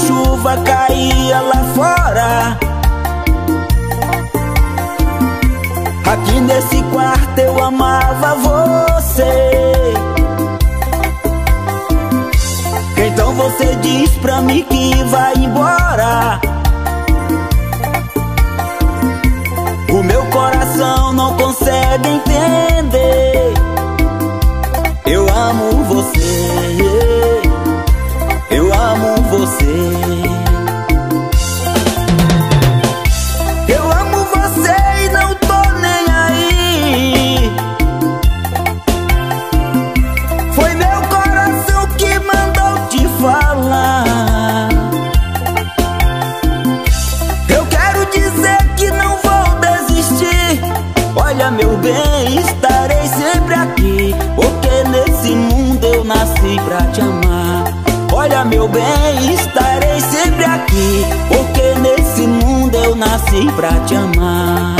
chuva caía lá fora, aqui nesse quarto eu amava você. Então você diz pra mim que vai embora. O meu coração não consegue entender. Eu amo você, eu amo você. Eu amo você e não tô nem aí. Foi meu coração que mandou te falar. Eu quero dizer que não vou desistir. Olha, meu bem, estarei sempre aqui, porque nesse mundo eu nasci pra te amar. Olha, meu bem, estarei sempre aqui, porque nesse mundo eu nasci pra te amar.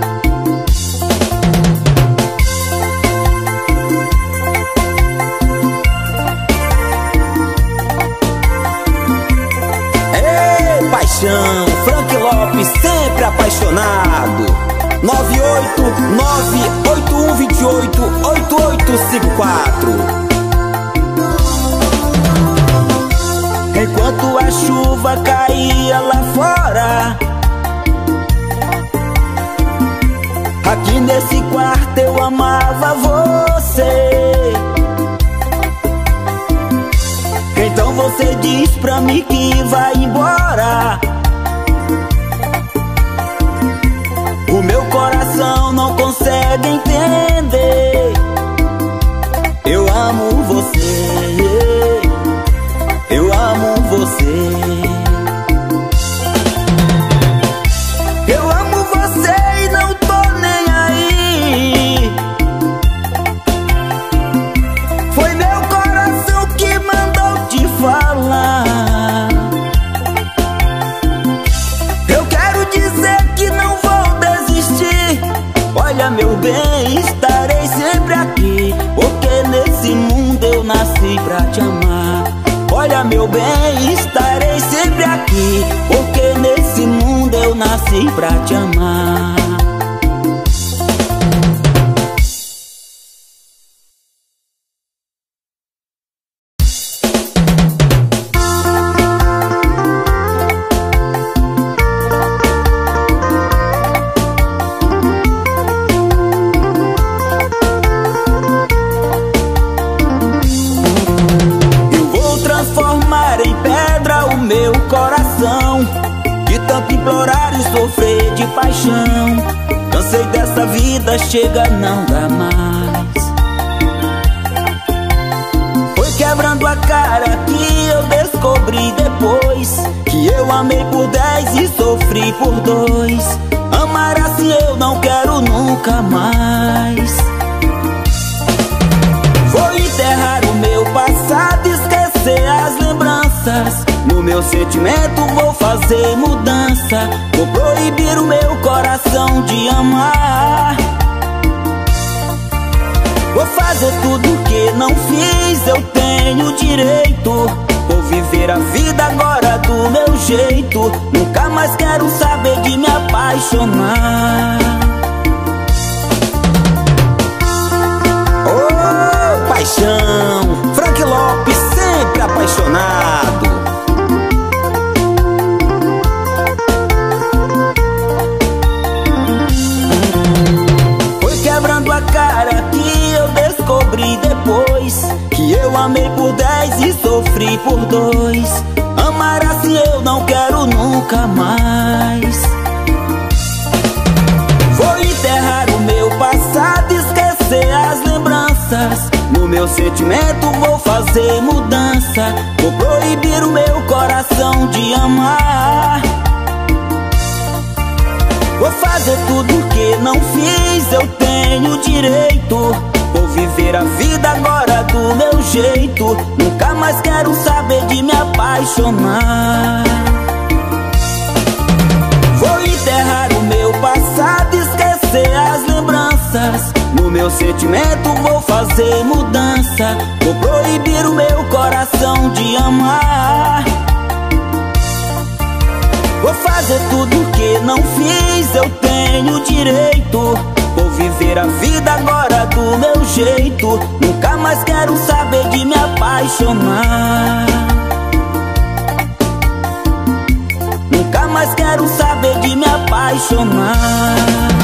Ei, paixão, Frank Lopes, sempre apaixonado. 989-8128-8854. Enquanto a chuva caía lá fora, aqui nesse quarto eu amava você. Então você diz pra mim que vai embora. O meu coração não consegue entender. Eu amo você, eu amo você. Eu amo você e não tô nem aí. Foi meu coração que mandou te falar. Eu quero dizer que não vou desistir. Olha, meu bem, estarei sempre aqui, porque nesse mundo eu nasci pra te amar. Olha, meu bem, estarei sempre aqui, porque nesse mundo eu nasci pra te amar. De tanto implorar e sofrer de paixão, cansei dessa vida, chega, não dá mais. Foi quebrando a cara que eu descobri depois que eu amei por 10 e sofri por 2. Amar assim eu não quero nunca mais. Vou enterrar o meu passado, esquecer as lembranças. No meu sentimento vou fazer mudança. Vou proibir o meu coração de amar. Vou fazer tudo que não fiz, eu tenho direito. Vou viver a vida agora do meu jeito. Nunca mais quero saber de me apaixonar. Oh, paixão, Frank Lopes, sempre apaixonado. Descobri depois que eu amei por 10 e sofri por 2. Amar assim eu não quero nunca mais. Vou enterrar o meu passado, esquecer as lembranças. No meu sentimento vou fazer mudança. Vou proibir o meu coração de amar. Vou fazer tudo que não fiz, eu tenho direito. Vou viver a vida agora do meu jeito. Nunca mais quero saber de me apaixonar. Vou enterrar o meu passado, esquecer as lembranças. No meu sentimento vou fazer mudança. Vou proibir o meu coração de amar. fazer tudo que não fiz. Eu tenho direito, vou viver a vida agora do meu jeito. Nunca mais quero saber de me apaixonar. Nunca mais quero saber de me apaixonar.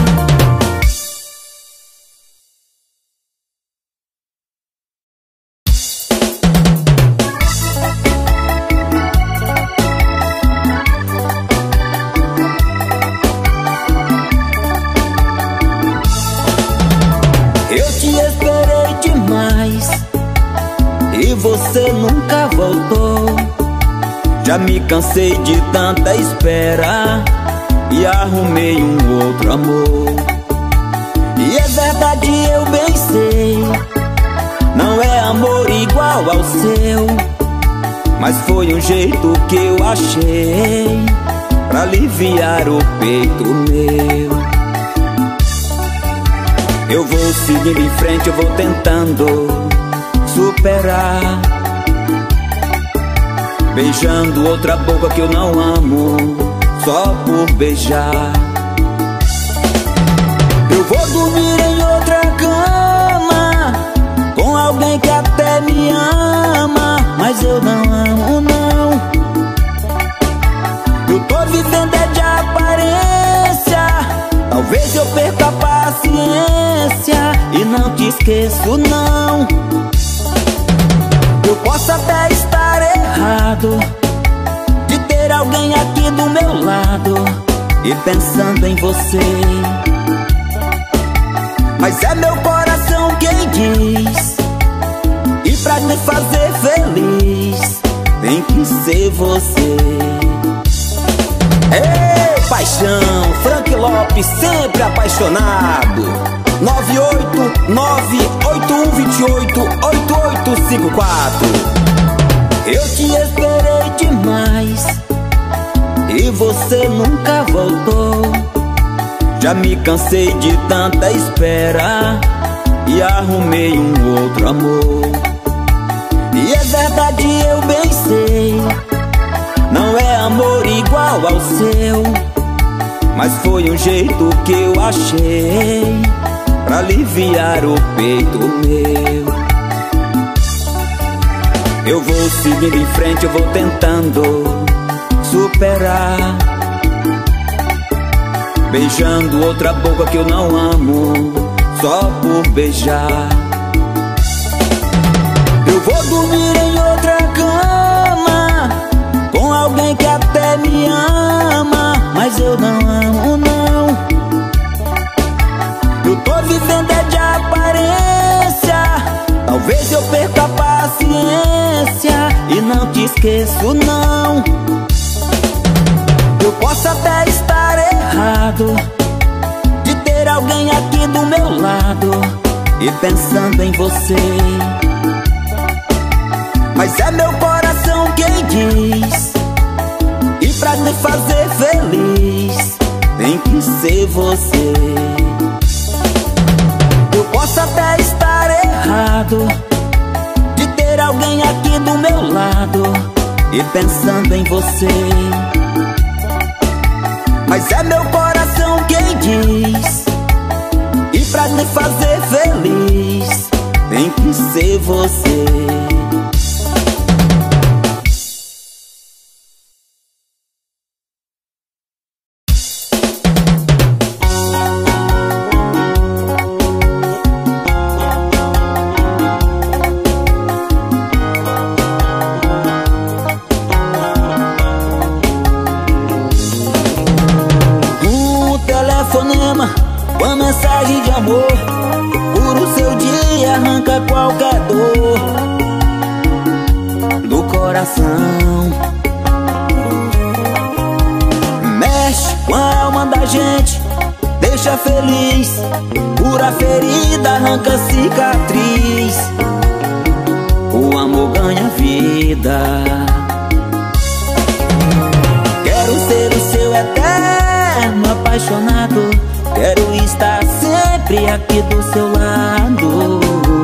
Você nunca voltou. Já me cansei de tanta espera e arrumei um outro amor. E é verdade, eu bem sei, não é amor igual ao seu, mas foi um jeito que eu achei pra aliviar o peito meu. Eu vou seguindo em frente, eu vou tentando superar, beijando outra boca que eu não amo, só por beijar. Eu vou dormir em outra cama, com alguém que até me ama, mas eu não amo, não. Eu tô vivendo é de aparência, talvez eu perca a paciência e não te esqueço, não. Eu posso até estar errado de ter alguém aqui do meu lado e pensando em você, mas é meu coração quem diz, e pra me fazer feliz tem que ser você. Ei, paixão, Frank Lopes, sempre apaixonado. 989-8128-8854. Eu te esperei demais e você nunca voltou. Já me cansei de tanta espera e arrumei um outro amor. E é verdade, eu bem sei, não é amor igual ao seu, mas foi um jeito que eu achei pra aliviar o peito meu. Eu vou seguindo em frente, eu vou tentando superar, beijando outra boca que eu não amo, só por beijar. Eu vou dormir em outra cama, com alguém que até me ama, mas eu não amo, não. Eu tô vivendo é de aparência, talvez eu perca a paciência e não te esqueço, não. Eu posso até estar errado de ter alguém aqui do meu lado e pensando em você, mas é meu coração quem diz, e pra me fazer feliz tem que ser você. Eu posso até estar errado de ter alguém aqui do meu lado e pensando em você, mas é meu coração quem diz, e pra me fazer feliz tem que ser você. Uma mensagem de amor, por o seu dia arranca qualquer dor do coração. Mexe com a alma da gente, deixa feliz, cura ferida, arranca cicatriz. O amor ganha vida. Quero ser o seu eterno apaixonado, quero estar sempre aqui do seu lado,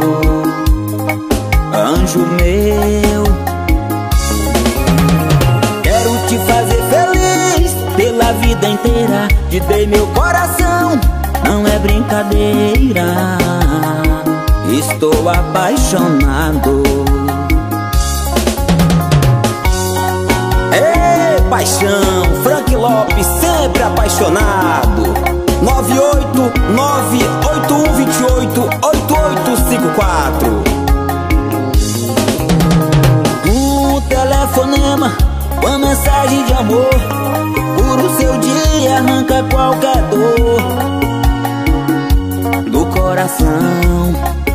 anjo meu. Quero te fazer feliz, pela vida inteira, te dei meu coração, não é brincadeira. Estou apaixonado. Ei, paixão, Frank Lopes, sempre apaixonado. 98981288854. Um telefonema, uma mensagem de amor, por o seu dia arranca qualquer dor do coração.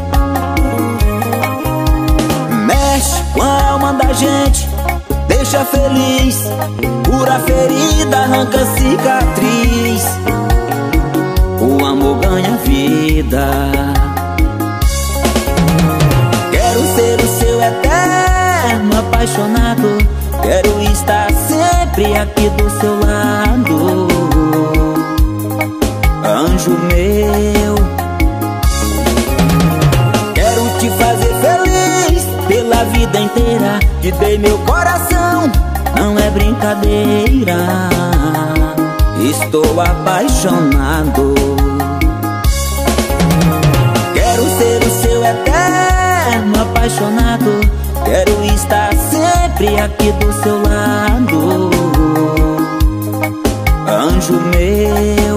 Mexe com a alma da gente, deixa feliz, cura a ferida, arranca a cicatriz. O amor ganha vida. Quero ser o seu eterno apaixonado, quero estar sempre aqui do seu lado. Anjo meu, quero te fazer feliz pela vida inteira, te dei meu coração, não é brincadeira. Estou apaixonado. Quero ser o seu eterno apaixonado, quero estar sempre aqui do seu lado. Anjo meu,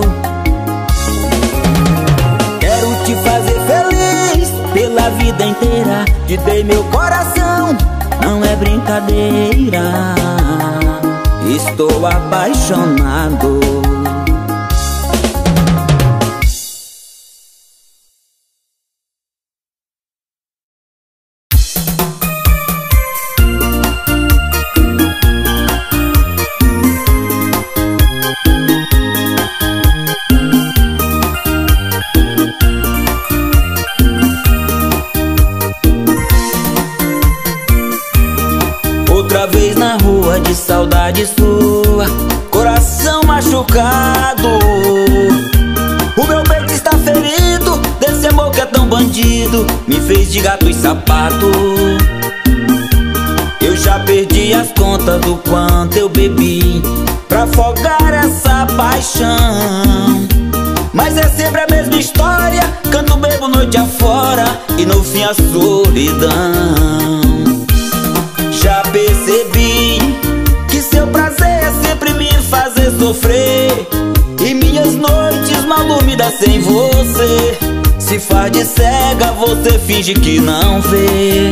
quero te fazer feliz pela vida inteira, te dei meu coração, não é brincadeira. Estou apaixonado. Outra vez na rua de saudade sua, coração machucado. O meu peito está ferido, desse amor que é tão bandido, me fez de gato e sapato. Eu já perdi as contas do quanto eu bebi pra afogar essa paixão. Mas é sempre a mesma história, canto, bebo noite afora e no fim a solidão. Já percebi que seu prazer é sempre me fazer sofrer, e minhas noites mal dormidas sem você. Se faz de cega, você finge que não vê.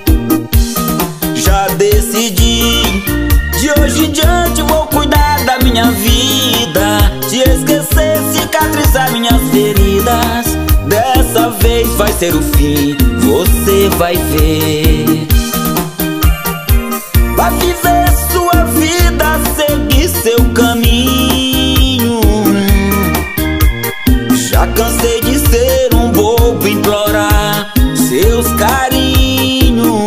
Já decidi, de hoje em diante vou cuidar da minha vida, te esquecer, cicatrizar minhas feridas. Dessa vez vai ser o fim, você vai ver. Vai viver sua vida, seguir seu caminho. Já cansei de ser um bobo, implorar seus carinhos.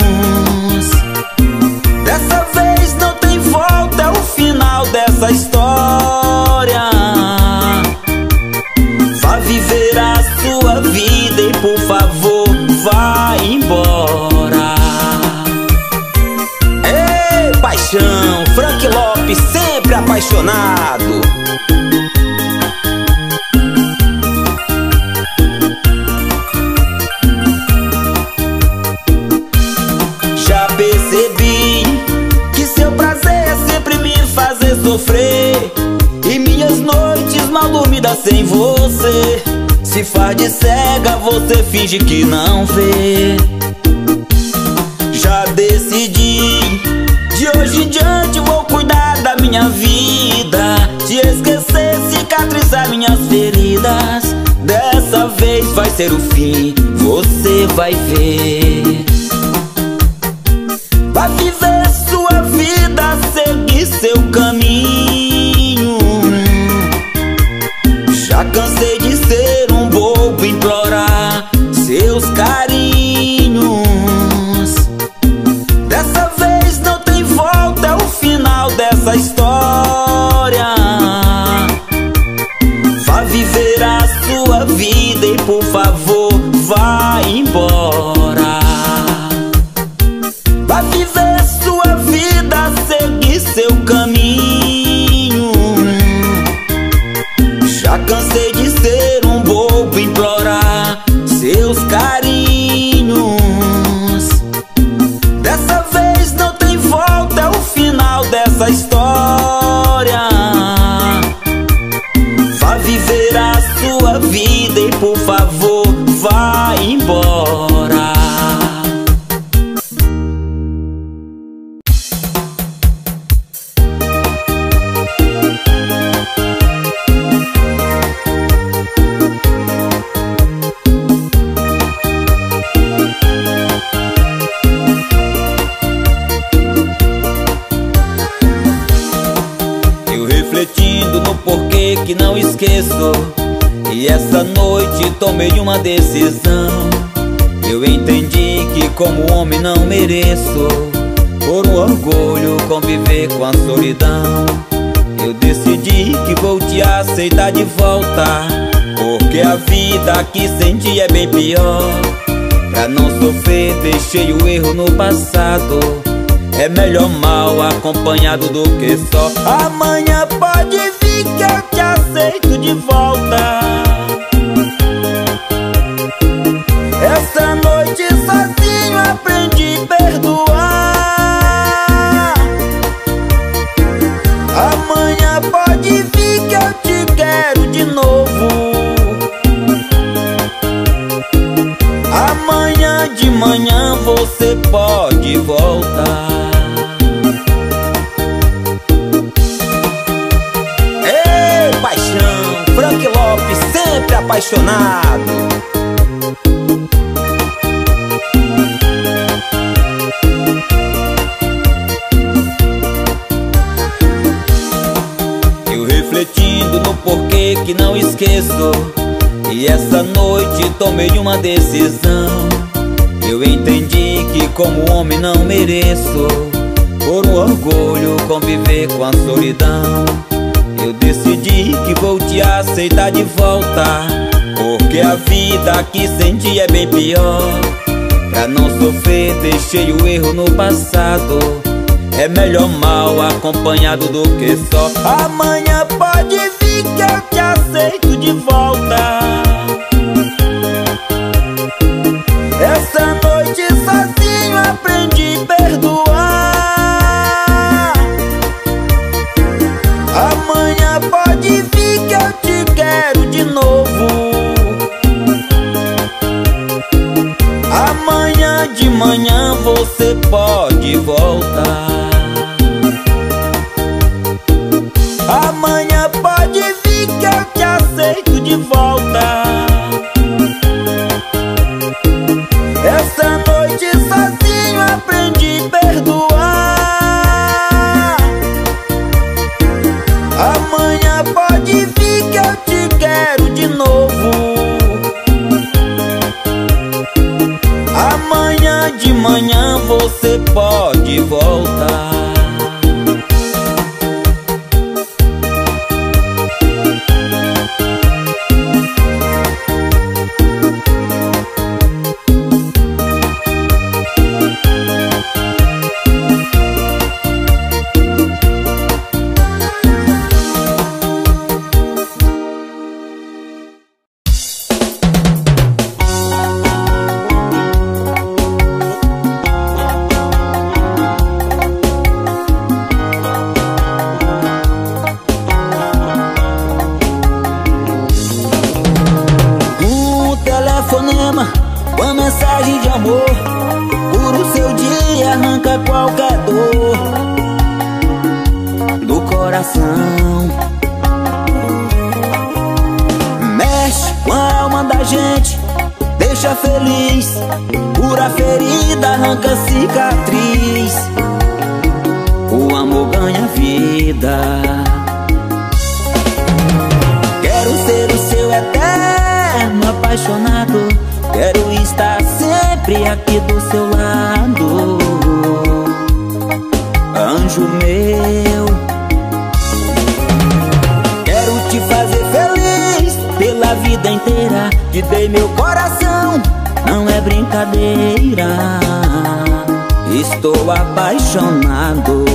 Dessa vez não tem volta, é o final dessa história. Vá viver a sua vida e por favor vá embora. Paixão, Frank Lopes, sempre apaixonado. Já percebi que seu prazer é sempre me fazer sofrer, e minhas noites mal dormidas sem você. Se faz de cega, você finge que não vê. Já decidi, de hoje em diante vou cuidar da minha vida, te esquecer, cicatrizar minhas feridas. Dessa vez vai ser o fim, você vai ver. Vai viver sua vida, seguir seu caminho. Já cansei de ser um bobo, implorar seus carinhos. Dessa vez não tem volta, é o final dessa história. Vá viver a sua vida e por favor vá embora. Vá viver sua vida, seguir seu caminho. por favor, vá embora. Refletindo no porquê que não esqueço, e essa noite tomei uma decisão. Eu entendi que como homem não mereço, por um orgulho, conviver com a solidão. Eu decidi que vou te aceitar de volta, porque a vida que senti é bem pior. Pra não sofrer, deixei o erro no passado. É melhor mal acompanhado do que só. Amanhã pode vir que eu te aceito de volta. Essa noite sozinho aprendi a perdoar. Amanhã pode vir que eu te quero de novo. Amanhã de manhã você pode voltar. Frank Lopes, sempre apaixonado. Eu refletindo no porquê que não esqueço, e essa noite tomei uma decisão. Eu entendi que como homem não mereço, por um orgulho, conviver com a solidão. Eu decidi que vou te aceitar de volta, porque a vida que senti é bem pior. Pra não sofrer, deixei o erro no passado. É melhor mal acompanhado do que só. Amanhã pode vir que eu te aceito de volta. Essa noite sozinho aprendi a perdoar. Amanhã pode vir que eu te quero de novo. Amanhã de manhã você pode voltar. Amanhã pode vir que eu te aceito de volta. Essa noite sozinho aprendi a perdoar. Amanhã pode vir que eu te quero de novo. Amanhã de manhã você pode voltar. Uma mensagem de amor, cura o seu dia, arranca qualquer dor do coração. Mexe com a alma da gente, deixa feliz, cura a ferida, arranca a cicatriz. O amor ganha vida. Quero ser o seu eterno apaixonado. Quero estar sempre aqui do seu lado, anjo meu. Quero te fazer feliz pela vida inteira. Te dei meu coração, não é brincadeira. Estou apaixonado.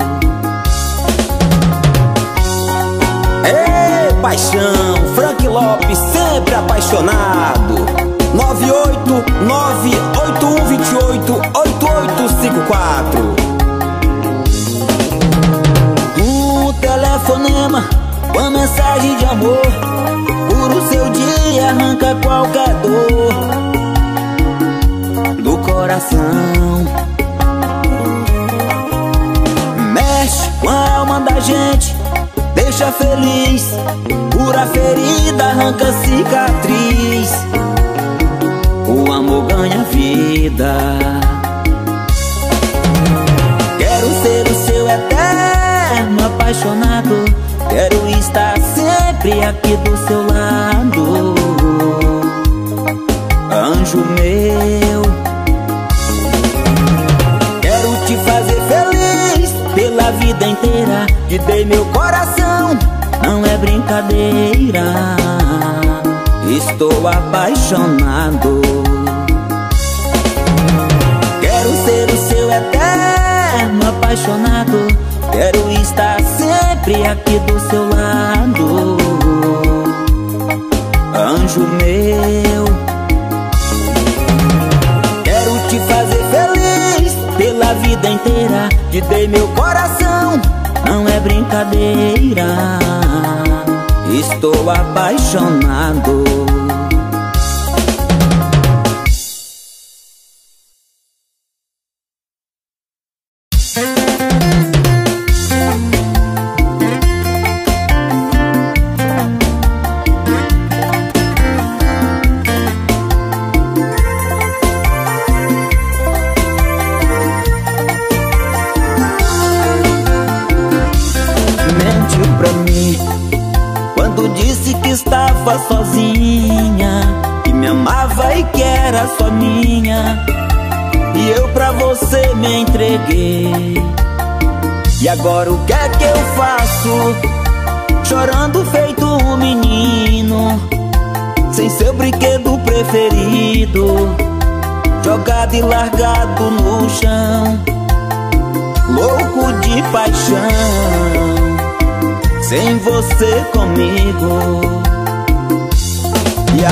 Ei, paixão, Frank Lopes, sempre apaixonado. 98981288854. Um telefonema, uma mensagem de amor, cura o seu dia, arranca qualquer dor do coração. Mexe com a alma da gente, deixa feliz, cura a ferida, arranca cicatriz. O amor ganha vida. Quero ser o seu eterno apaixonado, quero estar sempre aqui do seu lado. Anjo meu, quero te fazer feliz pela vida inteira. Te dei meu coração, não é brincadeira. Estou apaixonado. Quero ser o seu eterno apaixonado, quero estar sempre aqui do seu lado. Anjo meu, quero te fazer feliz pela vida inteira. Te dei meu coração, não é brincadeira. Estou apaixonado. Mentiu pra mim quando disse que estava sozinha, que me amava e que era só minha. E eu pra você me entreguei. E agora o que é que eu faço? Chorando feito um menino, sem seu brinquedo preferido, jogado e largado no chão, louco de paixão, sem você comigo. E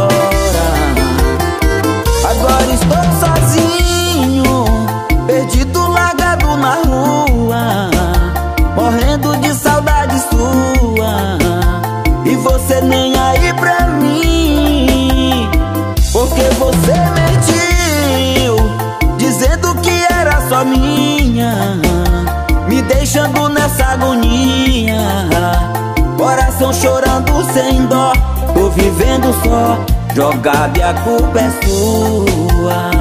agora estou sozinho, perdido, largado na rua, morrendo de saudade sua. E você nem aí pra mim, porque você mentiu, dizendo que era só minha, me deixando nessa agonia. Coração chorando sem dó, tô vivendo só, jogado e a culpa é sua.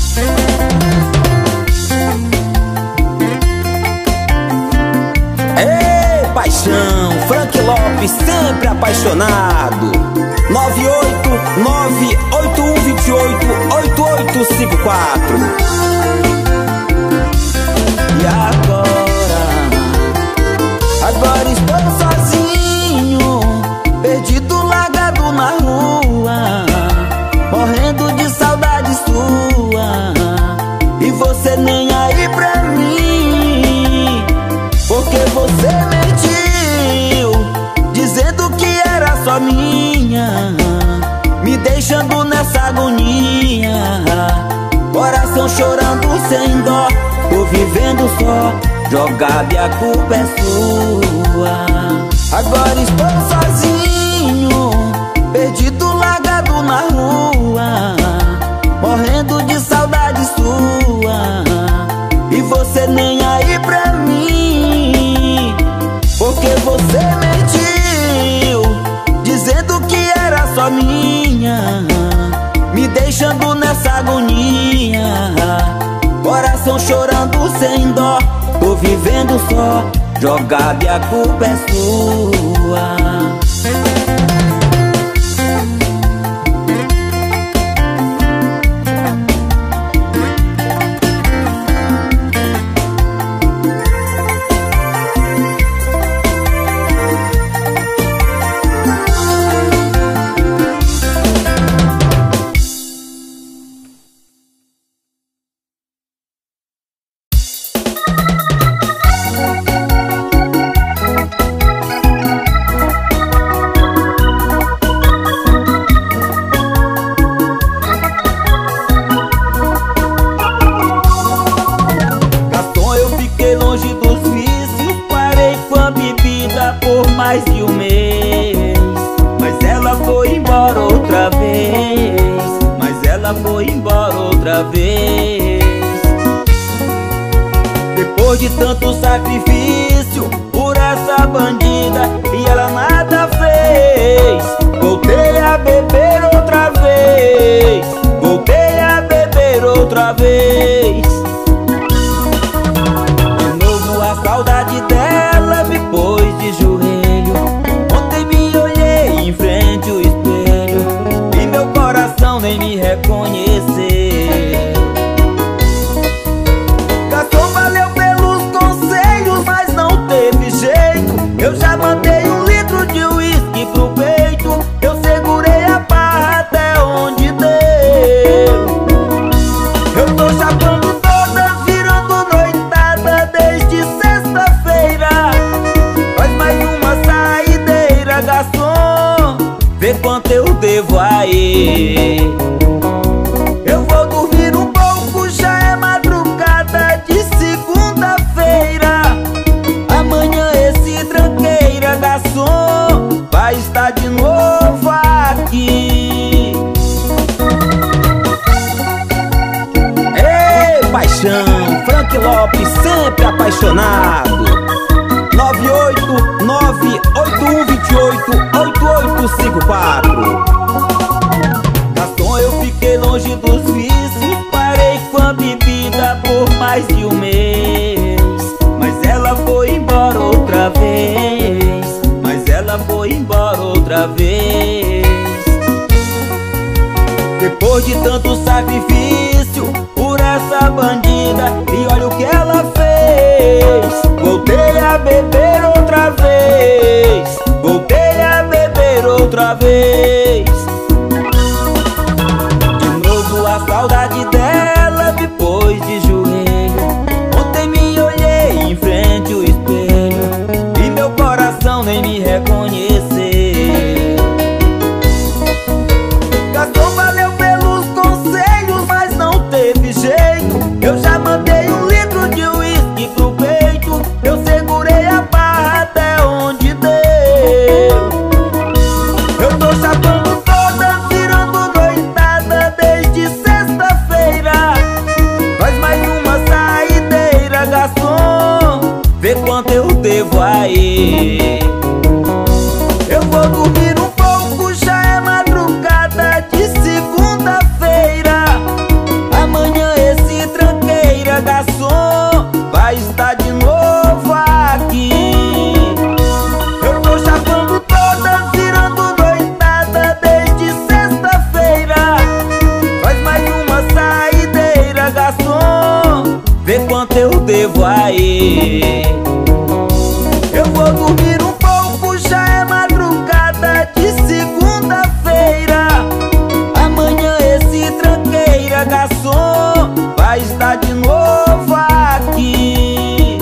Ei, paixão, Frank Lopes, sempre apaixonado. 98981288854. E agora estou sozinho, perdido, largado na rua, morrendo de saudade sua. E você nem aí pra mim, porque você mentiu, dizendo que era só minha, me deixando nessa agonia. Coração chorando sem dó, tô vivendo só, jogado e a culpa é sua. Agora estou sozinho, perdido, largado na rua, morrendo de saudade sua. E você nem aí pra mim, porque você mentiu, dizendo que era só minha, me deixando nessa agonia. Coração chorando sem dó, tô vivendo só, jogado e a culpa é sua. de tanto sacrifício por essa bandida e ela nada fez, voltei a beber outra vez, voltei a beber outra vez. De novo a saudade dela me pôs de joelho. Ontem me olhei em frente ao espelho e meu coração nem me reconheceu. Garçom, valeu pelos conselhos, mas não teve jeito. Eu já mandei 1 litro de uísque pro peito, eu segurei a barra até onde deu. Eu tô chapando toda, virando noitada desde sexta-feira. Faz mais uma saideira, garçom, vê quanto eu devo a ele. Eu vou dormir um pouco, já é madrugada de segunda-feira. Amanhã esse tranqueira, garçom, vai estar de novo aqui. Ei, paixão, Frank Lopes, sempre apaixonado. 989-8128-8854. Garçom, eu fiquei longe dos vícios, parei com a bebida por mais de 1 mês. Mas ela foi embora outra vez, mas ela foi embora outra vez. Depois de tanto sacrifício por essa bandida e olha o que ela fez, voltei a beber outra vez, voltei a beber outra vez. De novo a saudade dela me pôs de joelho. Ontem me olhei em frente ao espelho e meu coração nem me reconheceu. Garçom, valeu pelos conselhos, mas não teve jeito. Eu já mandei 1 litro de uísque pro peito, eu segurei a barra até onde deu. Eu tô chapando toda, virando noitada desde sexta-feira. Faz mais uma saideira, garçom, vê quanto eu devo a ele. Eu vou dormir um pouco, já é madrugada de segunda-feira. Amanhã esse tranqueira, garçom, vai estar de novo aqui. Eu tô chapando toda, virando noitada desde sexta-feira. Faz mais uma saideira, garçom, vê quanto eu devo a ele. Eu vou dormir um pouco, já é madrugada de segunda-feira. Amanhã esse tranqueira, garçom, vai estar de novo aqui.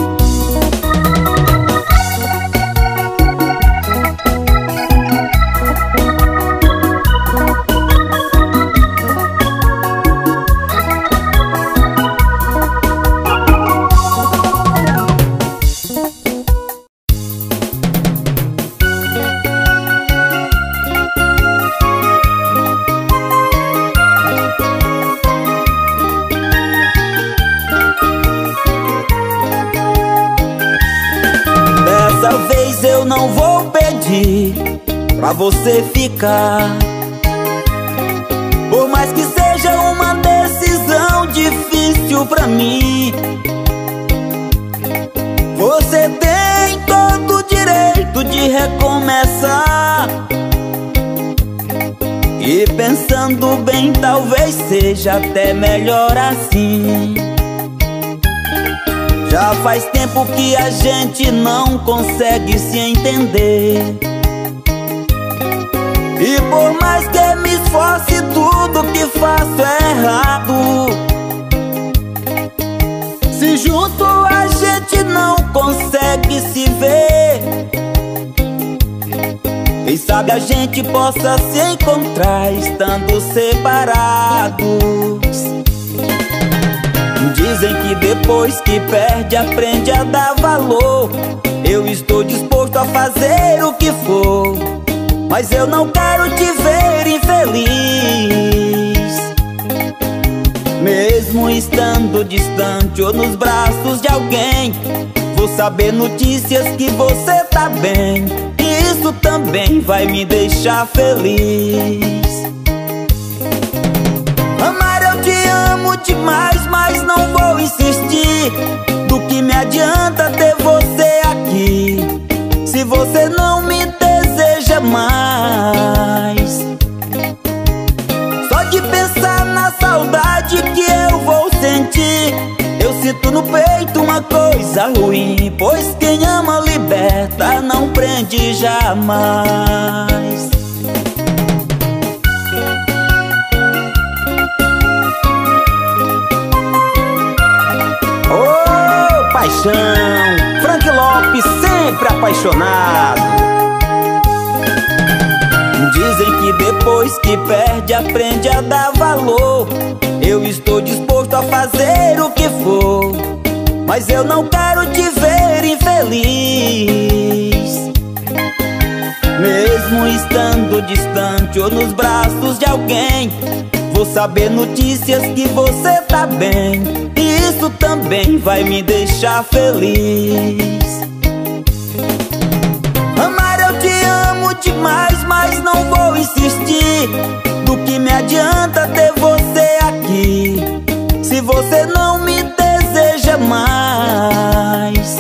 Dessa vez eu não vou pedir pra você ficar, por mais que seja uma decisão difícil pra mim. Você tem todo o direito de recomeçar, e pensando bem, talvez seja até melhor assim. Já faz tempo que a gente não consegue se entender, e por mais que me esforce, tudo que faço é errado. Se junto a gente não consegue se ver, quem sabe a gente possa se encontrar estando separados. Dizem que depois que perde aprende a dar valor. Eu estou disposto a fazer o que for, mas eu não quero te ver infeliz. Mesmo estando distante ou nos braços de alguém, vou saber notícias que você tá bem, e isso também vai me deixar feliz. Amar eu te amo demais, mas não vou insistir. Do que me adianta ter você aqui, se você não me deseja mais? Só de pensar na saudade que eu vou sentir, eu sinto no peito uma coisa ruim, pois quem ama liberta, não prende jamais. Oh, paixão! Frank Lopes sempre apaixonado. Dizem que depois que perde aprende a dar valor. Eu estou disposto a fazer o que for, mas eu não quero te ver infeliz. Mesmo estando distante ou nos braços de alguém, vou saber notícias que você tá bem, e isso também vai me deixar feliz. Amar eu te amo demais, mas não vou insistir. Do que me adianta ter você aqui, se você não me deseja mais?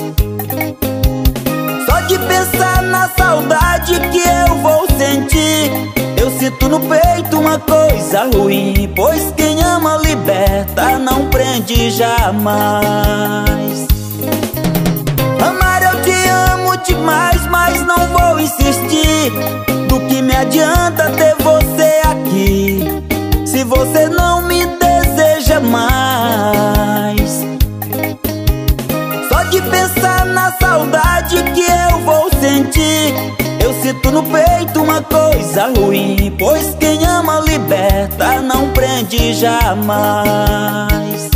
Só de pensar na saudade que eu vou sentir, eu sinto no peito uma coisa ruim, pois quem ama liberta, não prende jamais. Amar eu te amo demais, mas não vou insistir. Do que me adianta ter você aqui, se você não me deseja mais? Só de pensar na saudade que eu vou sentir, eu sinto no peito uma coisa ruim, pois quem ama liberta, não prende jamais.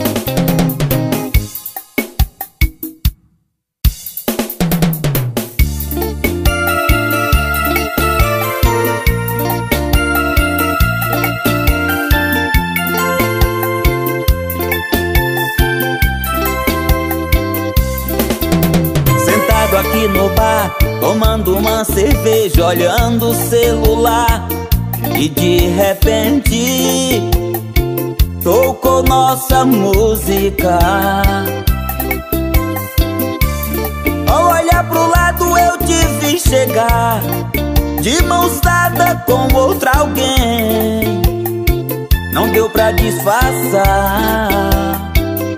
Aqui no bar, tomando uma cerveja, olhando o celular, e de repente tocou nossa música. Ao olhar pro lado eu te vi chegar, de mãos dadas com outra alguém. Não deu pra disfarçar,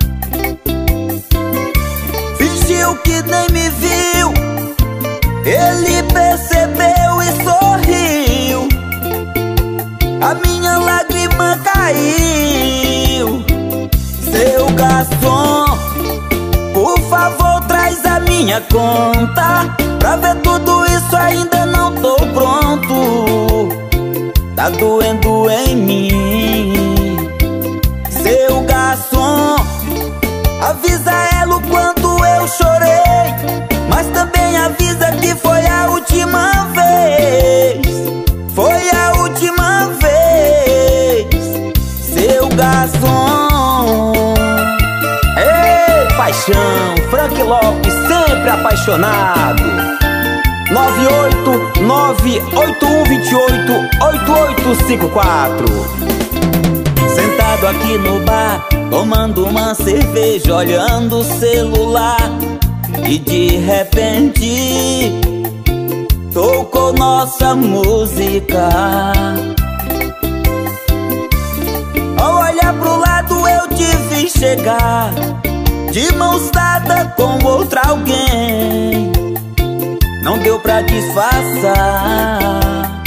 fingiu que nem me viu. Ele percebeu e sorriu, a minha lágrima caiu. Seu garçom, por favor traz a minha conta, pra ver tudo isso ainda não tô pronto. Tá doendo em mim. Seu garçom, avisa ela o quanto eu chorei, mas também avisa que foi a última vez. Foi a última vez. Seu garçom. Ei, paixão! Frank Lopes sempre apaixonado. 98981288854. Sentado aqui no bar, tomando uma cerveja, olhando o celular, e de repente tocou nossa música. Ao olhar pro lado eu te vi chegar, de mãos dadas com outra alguém. Não deu pra disfarçar,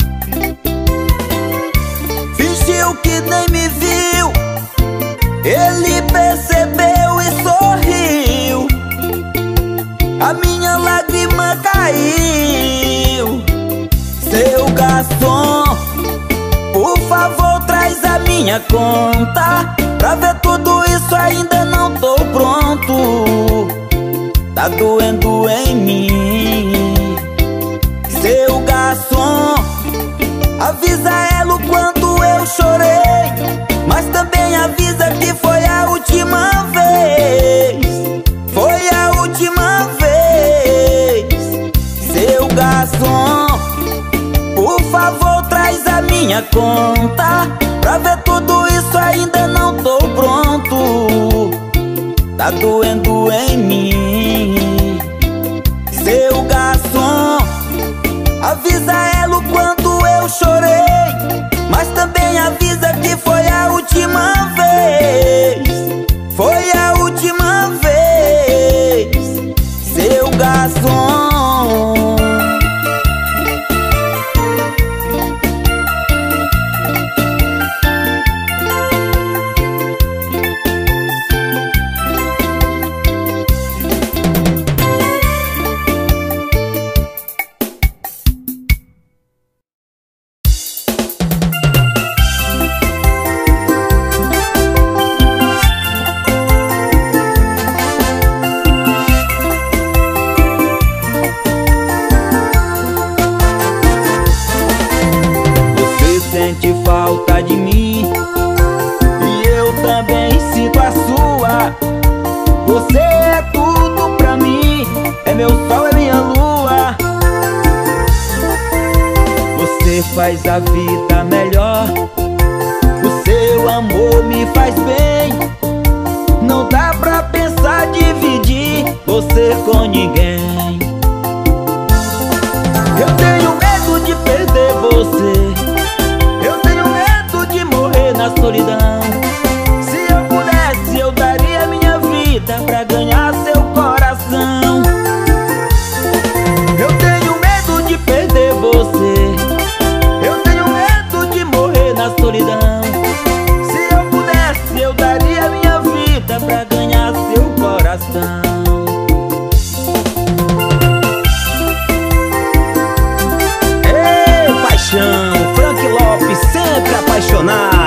fingiu que nem me viu. Ele percebeu e sorriu, a minha lágrima caiu. Seu garçom, por favor traz a minha conta, pra ver tudo isso ainda não tô pronto. Tá doendo em mim. Seu garçom, avisa ela o quanto eu chorei, mas também avisa que foi a última minha conta. Pra ver tudo isso ainda não tô pronto. Tá doendo em mim. Seu garçom, avisa ela o quanto eu chorei, mas também avisa que foi a última vez. Foi a última vez. Seu garçom. Sente falta de mim e eu também sinto a sua. Você é tudo pra mim, é meu sol, é minha lua. Você faz a vida melhor, o seu amor me faz bem. Não dá pra pensar dividir você com ninguém. Eu tenho medo de perder você, na solidão. Se eu pudesse, eu daria minha vida pra ganhar seu coração. Eu tenho medo de perder você, eu tenho medo de morrer na solidão. Se eu pudesse, eu daria minha vida pra ganhar seu coração. Ei, paixão, Frank Lopes, sempre apaixonado.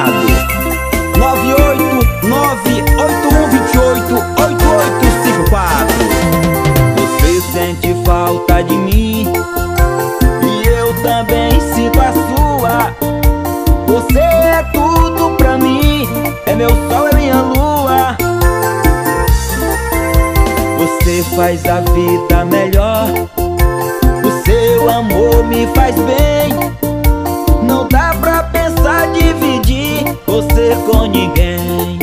98981288854. Você sente falta de mim e eu também sinto a sua. Você é tudo pra mim, é meu sol, é minha lua. Você faz a vida melhor, o seu amor me faz bem. Não dá pra pensar dividir você com ninguém.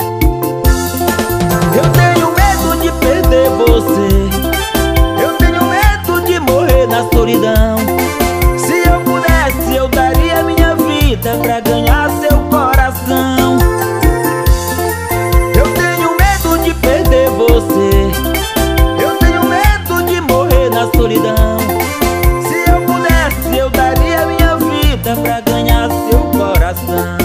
Eu tenho medo de perder você, eu tenho medo de morrer na solidão. Se eu pudesse, eu daria minha vida pra ganhar seu coração. Eu tenho medo de perder você, eu tenho medo de morrer na solidão. Se eu pudesse, eu daria minha vida pra ganhar seu coração.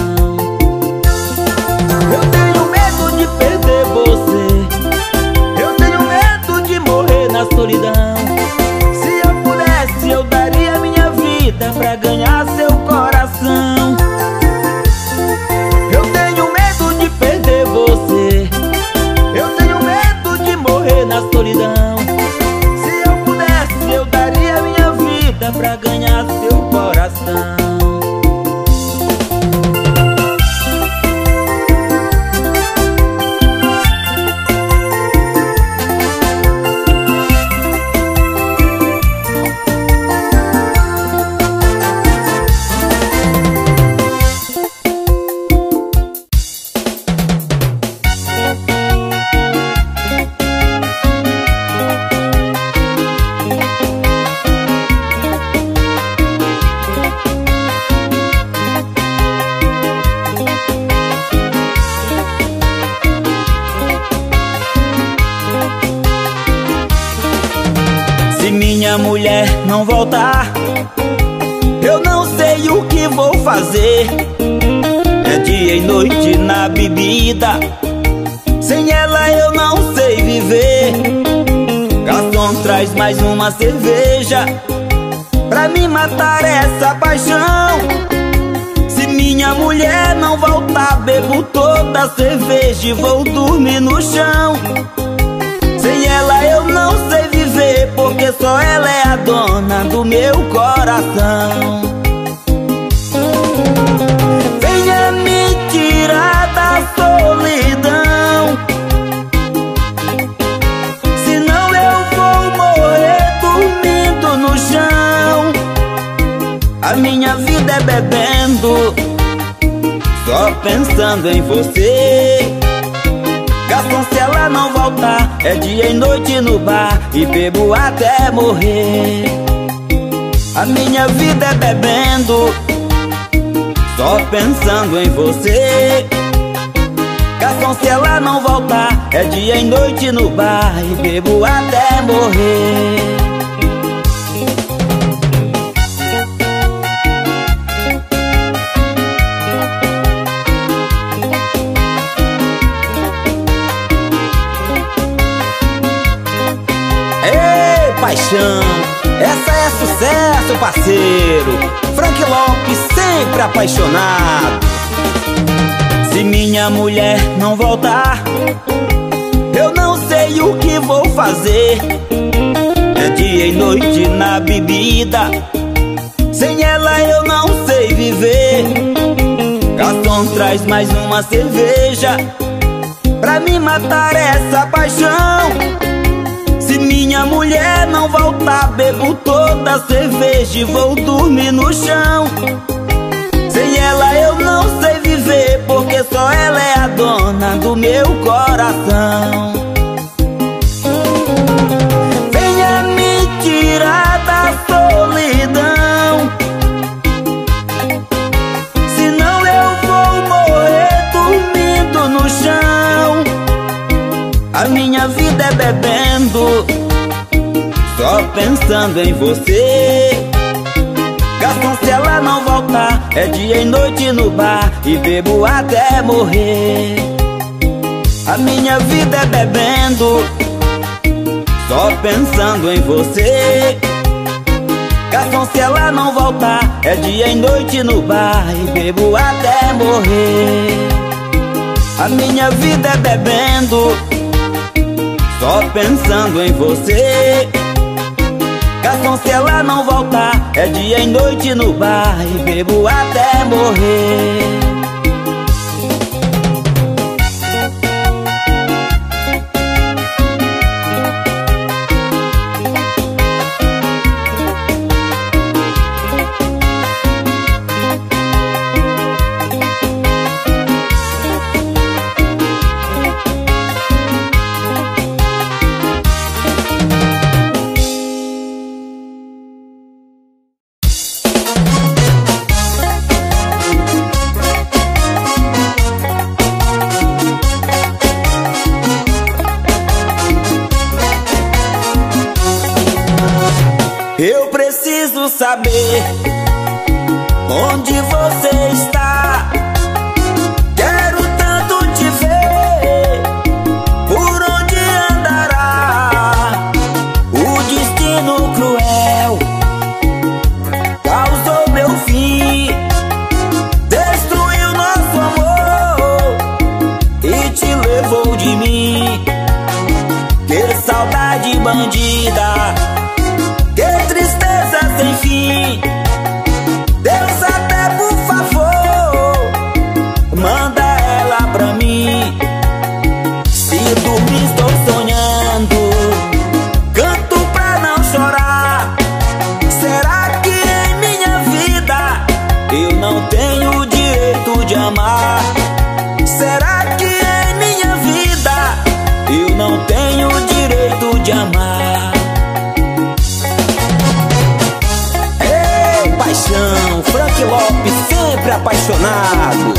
Eu tenho medo de perder você, eu tenho medo de morrer na solidão. Se eu pudesse, eu daria minha vida pra ganhar seu coração. Eu tenho medo de perder você, eu tenho medo de morrer na solidão. Se eu pudesse, eu daria minha vida pra ganhar seu coração. Se minha mulher não voltar, eu não sei o que vou fazer. É dia e noite na bebida, sem ela eu não sei viver. Garçom, traz mais uma cerveja pra me matar essa paixão. Se minha mulher não voltar, bebo toda a cerveja e vou dormir no chão. Sem ela eu não sei viver, porque só ela é a dona do meu coração. Venha me tirar da solidão, senão eu vou morrer dormindo no chão. A minha vida é bebendo só pensando em você. Garçom, se ela não voltar, é dia e noite no bar e bebo até morrer. A minha vida é bebendo, só pensando em você. Garçom, se ela não voltar, é dia e noite no bar e bebo até morrer. Paixão, essa é sucesso, parceiro. Frank Lopes sempre apaixonado. Se minha mulher não voltar, eu não sei o que vou fazer. É dia e noite na bebida, sem ela eu não sei viver. Garçom, traz mais uma cerveja pra me matar essa paixão. Se minha mulher não voltar, bebo toda a cerveja e vou dormir no chão. Sem ela eu não sei viver, porque só ela é a dona do meu coração. Venha me tirar da solidão, senão eu vou morrer dormindo no chão. A minha vida é bebendo, só pensando em você. Garçom, se ela não voltar, é dia e noite no bar e bebo até morrer. A minha vida é bebendo, só pensando em você. Garçom, se ela não voltar, é dia e noite no bar e bebo até morrer. A minha vida é bebendo, só pensando em você. Garçom, se ela não voltar, é dia e noite no bar e bebo até morrer. Eu preciso saber onde você está. Quero tanto te ver, por onde andará. O destino cruel causou meu fim, destruiu nosso amor e te levou de mim. Que saudade bandida, que tristeza sem fim. Deus, até por favor, manda ela pra mim. Se dormir estou sonhando, canto pra não chorar. Será que em minha vida eu não tenho o direito de amar? Será que em minha vida eu não tenho o direito de amar? Paixão, Frank Lopes sempre apaixonado.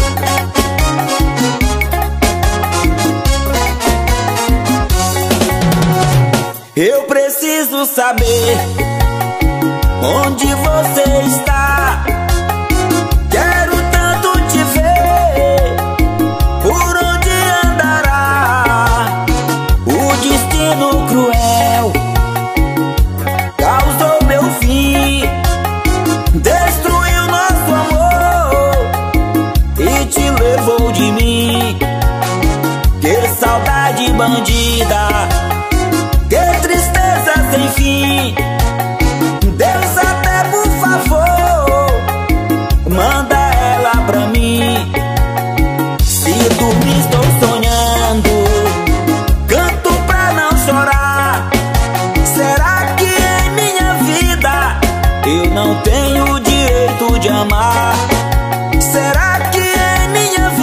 Eu preciso saber onde você está. Quero tanto te ver, por onde andará. O destino cruel causou meu fim, destruiu nosso amor e te levou de mim. Que saudade bandida, que tristeza sem fim. Deus, até por favor, manda ela pra mim. Se dormir estou sonhando, canto pra não chorar. Será que em minha vida eu não tenho o direito de amar? Será que em minha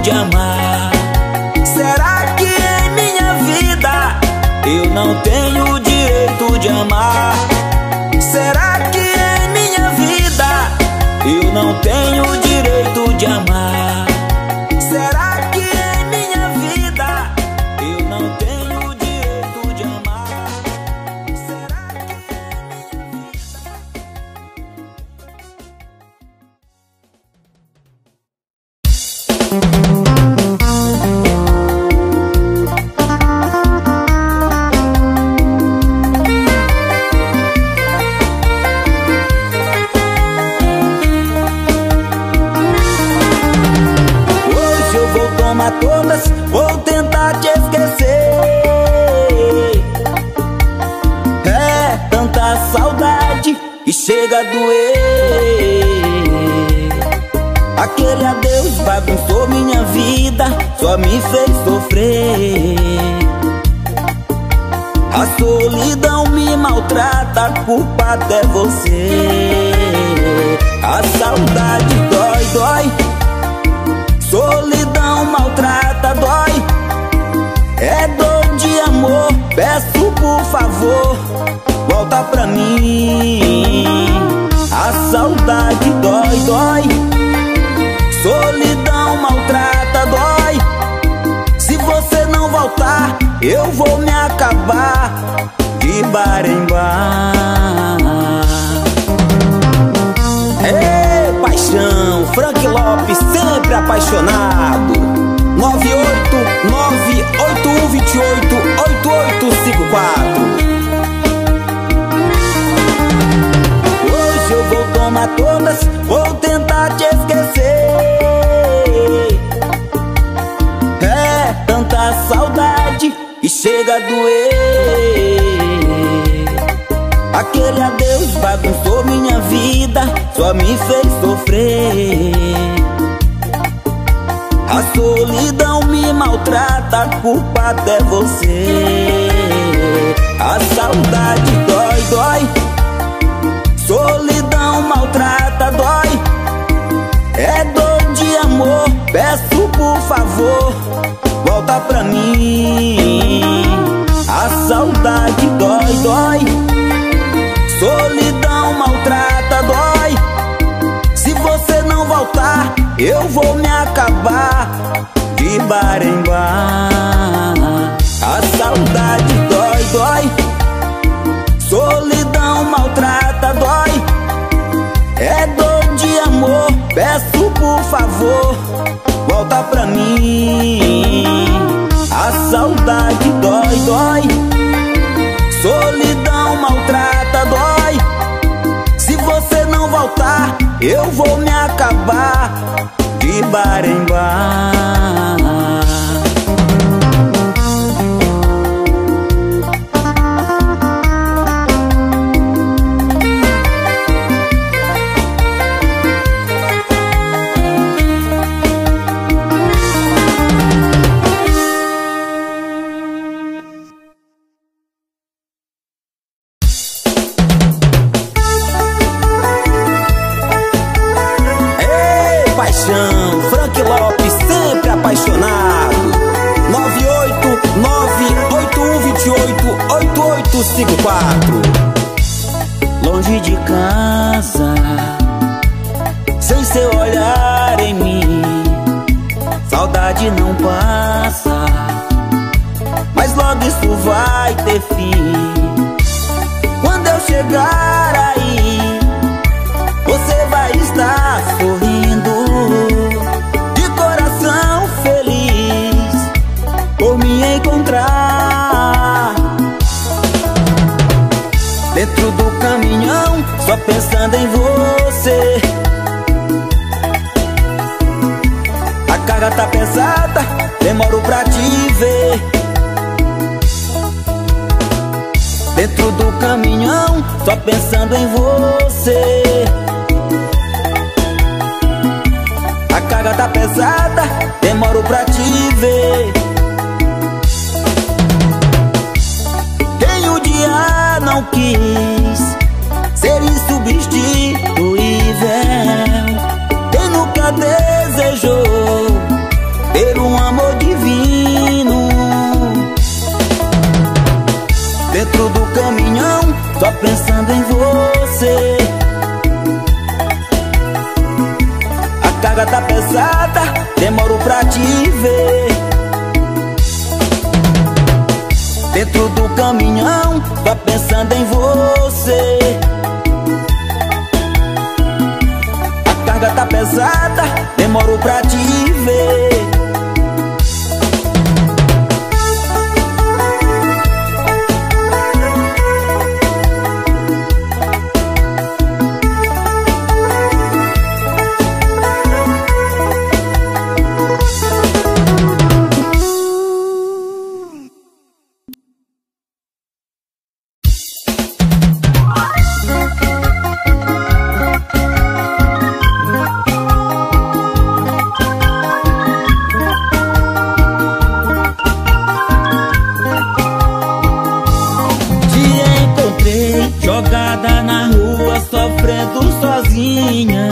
de amar. Será que em minha vida eu não tenho o direito de amar? Será que em minha vida eu não tenho o direito de amar? Será que em minha vida eu não tenho o direito de amar? Será que em minha todas, vou tentar te esquecer. É tanta saudade que chega a doer. Aquele adeus bagunçou minha vida, só me fez sofrer. A solidão me maltrata, a culpa até você. A saudade dói, dói. Solidão maltrata, dói. É dor de amor, peço por favor, volta pra mim. A saudade dói, dói. Solidão maltrata, dói. Se você não voltar, eu vou me acabar de bar em bar. Ei, paixão, Frank Lopes, sempre apaixonado. 98981288854. Hoje eu vou tomar todas, vou tentar te esquecer. É tanta saudade que chega a doer. Aquele adeus bagunçou minha vida, só me fez sofrer. A solidão me maltrata, a culpa até você. A saudade dói, dói. Solidão maltrata, dói. É dor de amor, peço por favor, volta pra mim. A saudade dói, dói. Solidão maltrata, dói. Se você não voltar, eu vou me acabar de bar em bar. A saudade dói, dói. Solidão maltrata, dói. É dor de amor, peço por favor, volta pra mim. A saudade dói, dói. Solidão maltrata, dói. Se você não voltar, eu vou me acabar de bar em bar. Frank Lopes, sempre apaixonado. 98981288854. Longe de casa, sem seu olhar em mim, saudade não passa, mas logo isso vai ter fim. Quando eu chegar aí, você vai estar sorrindo, de coração feliz por me encontrar. Dentro do caminhão, só pensando em você. A carga tá pesada, demoro pra te ver. Dentro do caminhão, só pensando em você. A carga tá pesada, demoro pra te ver. Quem um dia não quis ser insubstituível, quem nunca desejou ter pensando em você. A carga tá pesada, demoro pra te ver. Dentro do caminhão, tô pensando em você. A carga tá pesada, demoro pra te ver. Jogada na rua, sofrendo sozinha,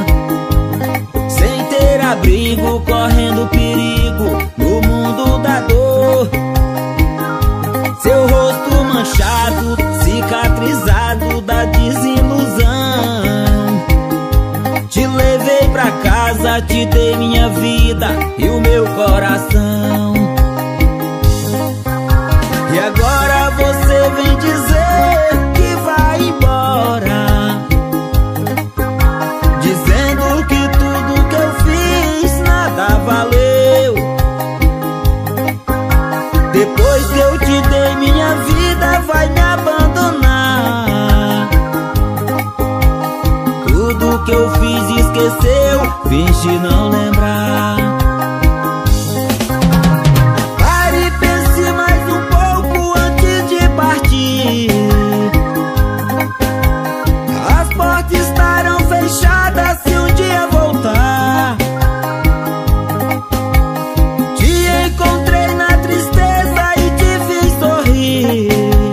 sem ter abrigo, correndo perigo no mundo da dor. Seu rosto manchado, cicatrizado da desilusão. Te levei pra casa, te dei minha vida e o meu coração. E agora você vem dizer que vai embora, dizendo que tudo que eu fiz nada valeu. Depois que eu te dei minha vida, vai me abandonar. Tudo que eu fiz esqueceu, finge não lembrar. Pare e pense mais um pouco antes de partir. As portas estarão fechadas se um dia voltar. Te encontrei na tristeza e te fiz sorrir.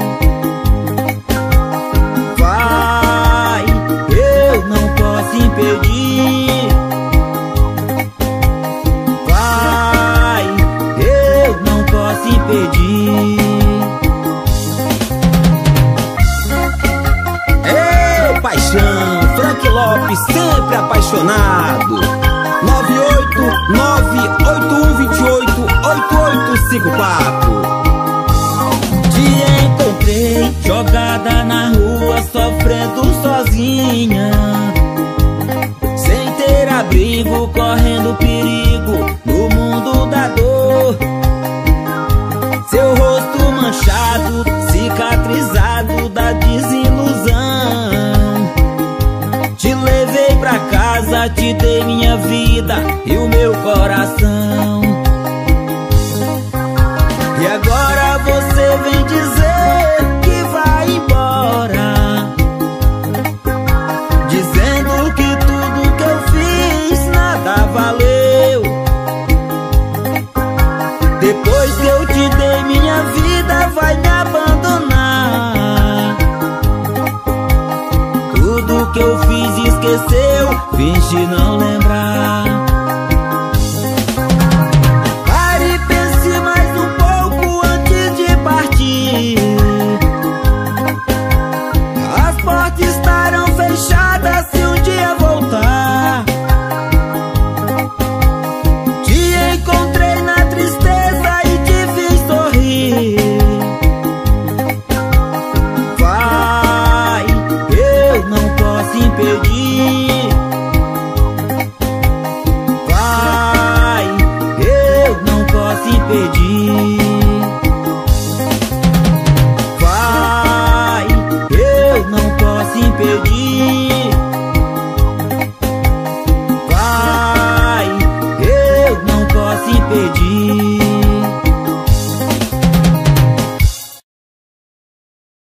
Vai, eu não posso impedir. Vai, eu não posso impedir. Paixão, Frank Lopes, sempre apaixonado. 989-8128-8854. Te encontrei jogada na rua, sofrendo sozinha, sem ter abrigo, correndo perigo no mundo da dor. Seu rosto manchado, cicatrizado da desilusão. Te levei pra casa, te dei minha vida e o meu coração. E agora você vem dizer que vai embora, dizendo que tudo que eu fiz nada valeu. Depois que eu te dei minha vida, vai me abandonar. Tudo que eu fiz esqueceu, finge não lembrar. Pare e pense mais um pouco antes de partir. As portas estarão fechadas se um dia voltar. Te encontrei na tristeza e te fiz sorrir. Vai, eu não posso impedir. Vai, eu não posso impedir.